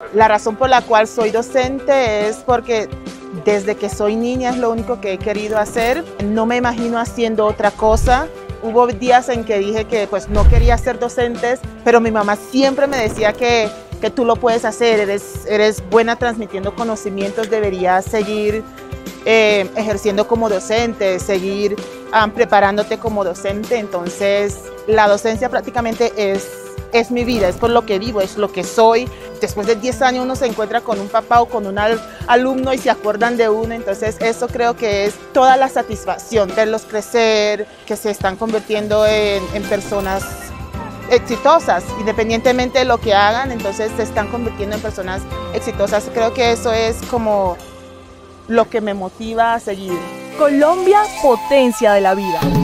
La razón por la cual soy docente es porque desde que soy niña es lo único que he querido hacer. No me imagino haciendo otra cosa. Hubo días en que dije que pues no quería ser docente, pero mi mamá siempre me decía que tú lo puedes hacer, eres buena transmitiendo conocimientos, deberías seguir ejerciendo como docente, seguir preparándote como docente. Entonces la docencia prácticamente es mi vida, es por lo que vivo, es lo que soy. Después de 10 años uno se encuentra con un papá o con un alumno y se acuerdan de uno, entonces eso creo que es toda la satisfacción, verlos crecer, que se están convirtiendo en personas exitosas, independientemente de lo que hagan, entonces se están convirtiendo en personas exitosas. Creo que eso es como lo que me motiva a seguir. Colombia, potencia de la vida.